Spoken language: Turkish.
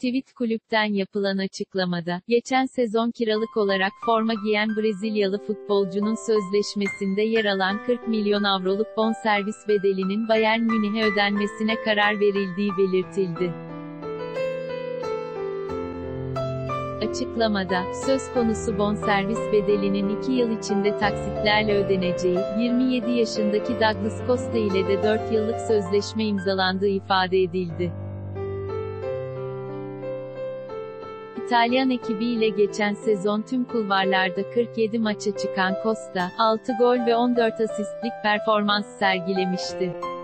Tweet kulüpten yapılan açıklamada, geçen sezon kiralık olarak forma giyen Brezilyalı futbolcunun sözleşmesinde yer alan 40 milyon avroluk bonservis bedelinin Bayern Münih'e ödenmesine karar verildiği belirtildi. Açıklamada, söz konusu bonservis bedelinin 2 yıl içinde taksitlerle ödeneceği, 27 yaşındaki Douglas Costa ile de 4 yıllık sözleşme imzalandığı ifade edildi. İtalyan ekibiyle geçen sezon tüm kulvarlarda 47 maça çıkan Costa, 6 gol ve 14 asistlik performans sergilemişti.